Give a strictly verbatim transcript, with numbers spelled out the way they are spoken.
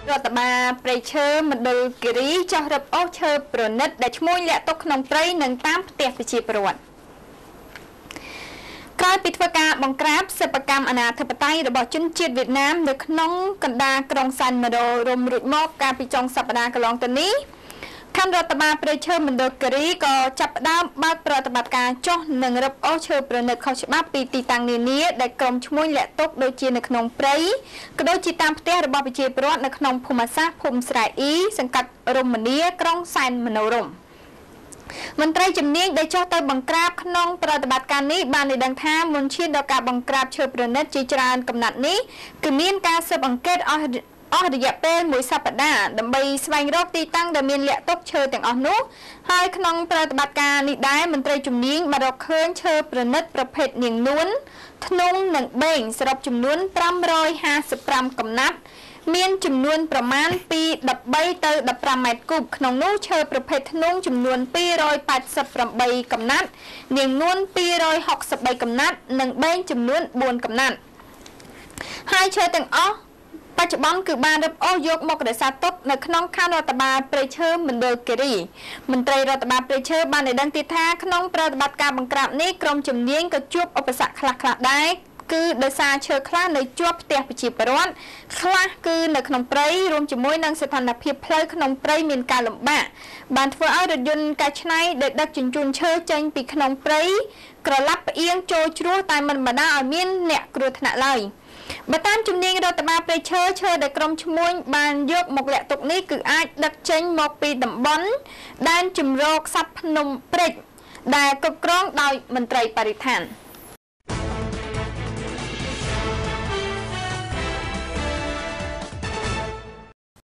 រដ្ឋបាលព្រៃឈើមណ្ឌលគិរីចោះរឹបអូសឈើប្រណិតដែលឈ្មោះលាក់ទុកក្នុងព្រៃនិងតាមផ្ទះប្រជាពលរដ្ឋក្រោយពីធ្វើការបង្ក្រាបសិប្បកម្មអនាធិបតេយ្យរបស់ជនជាតិវៀតណាមនៅក្នុងកណ្ដាលក្រុងសាន់ម៉ាដូរំរួចមកកាលពីចុងសប្តាហ៍កន្លងទៅនេះខណ្ឌរដ្ឋបាលព្រៃឈើមណ្ឌលគិរីក៏ចាប់ផ្ដើមបើកប្រតិបត្តិការចោះនិងរឹបអូសឈើប្រណិតខុសច្បាប់ពីទីតាំងនានាដែលក្រុមឈ្មួញលាក់ទុកដូចជានៅក្នុងព្រៃក៏ដូចជាតាមផ្ទះរបស់ប្រជាពលរដ្ឋនៅក្នុងភូមិសាស្ត្រភូមិស្រែអ៊ីសង្កាត់រមនីក្រុងសែនមនោរម្យមន្ត្រីជំនាញដែលចោះទៅបង្ក្រាបក្នុងប្រតិបត្តិការនេះបានឲ្យដឹងថាមុនឈានដល់ការបង្ក្រាបឈើប្រណិតជាច្រើនកំណាត់នេះគឺមានការស៊ើបអង្កេតអស់អស់រយៈពេលមួយសប្តាហ៍ដើម្បីស្វែងរកទីតាំងដែលមានលាក់ទុកឈើទាំងអស់នោះហើយក្នុងប្រតិបត្តិការនេះដែរមន្ត្រីជំនាញបានរកឃើញឈើប្រណិតប្រភេទនាងនួនធ្នង់និងបេងសរុបចំនួនប្រាំរយហាសិបប្រាំកំណាត់មានចំនួនប្រមាណពីដប់បីទៅដប់ប្រាំម៉ែត្រគូបក្នុងនោះឈើប្រភេទធ្នង់ចំនួនពីររយប៉ែតសិបប្រាំបីកំណាត់នាងនួនពីររយហុកសិបបីកំណាត់និងបេងចំនួនបួនកំណាត់ហើយឈើទាំងអស់បច្ចុប្បន្នគឺបានរឹបអូសយកមករក្សាទុកនៅក្នុងខណ្ឌរដ្ឋបាលព្រៃឈើមណ្ឌលគិរីមន្ត្រីរដ្ឋបាលព្រៃឈើបានឲ្យដឹងទៀតថាក្នុងប្រតិបត្តិការបង្ក្រាបនេះក្រុមជំនាញក៏ជួបឧបសគ្គខ្លះៗដែរគឺដោយសារឈើខ្លះនៅជាប់ផ្ទះប្រជាពលរដ្ឋខ្លះគឺនៅក្នុងព្រៃរួមជាមួយនឹងស្ថានភាពផ្លូវក្នុងព្រៃមានការលំបាកបានធ្វើឲ្យរថយន្តកែច្នៃដែលដឹកជញ្ជូនឈើចេញពីក្នុងព្រៃក្រឡាប់ផ្អៀងចូលជ្រោះតែមិនបណ្ដាលឲ្យមានអ្នកគ្រោះថ្នាក់ឡើយបើតាមជំនាញរដ្ឋបាលព្រៃឈើឈើដែលក្រុមឈ្មួញបានយកមកលាក់ទុកនេះគឺអាចដឹកចេញមកពីតំបន់ដែនជម្រកសត្វភ្នំព្រិចដែលគ្រប់គ្រងដោយមន្ត្រីបរិស្ថាន